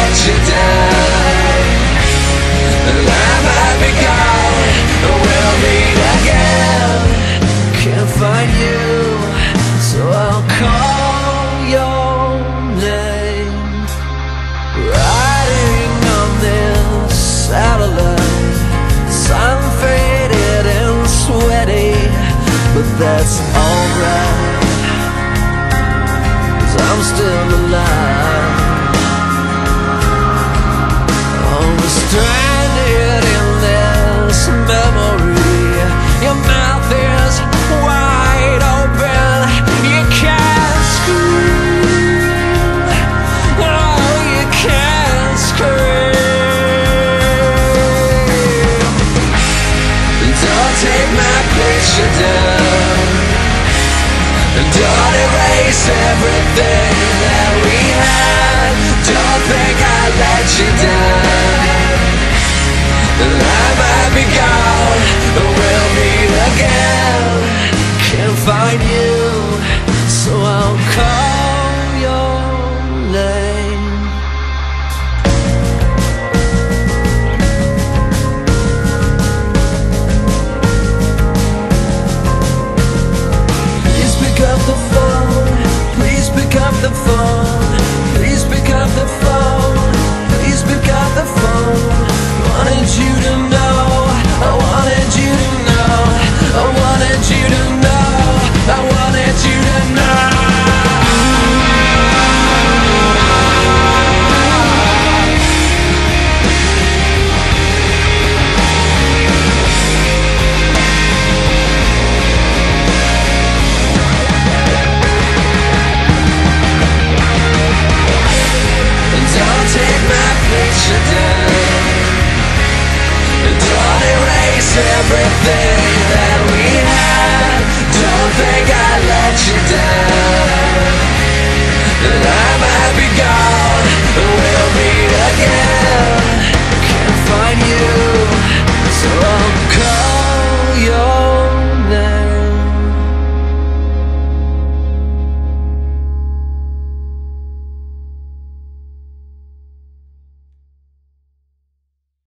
let you down. I might be gone, we'll meet again. Can't find you, so I'll call your name. Riding on this satellite, sun faded and sweaty, but that's alright, 'cause I'm still alive. I'm stranded in this memory. Your mouth is wide open, you can't scream. Oh, you can't scream. Don't take my picture down, don't erase everything that we had. Don't think I let you down. I might be gone, we'll meet again. Can't find you, so I'll call your name. Please pick up the phone, please pick up the phone, please pick up the phone, please pick up the phone. I wanted you to know, I wanted you to know, I wanted you to know, I wanted you to know. Don't take my picture down, don't erase everything that we had. Don't think I let you down.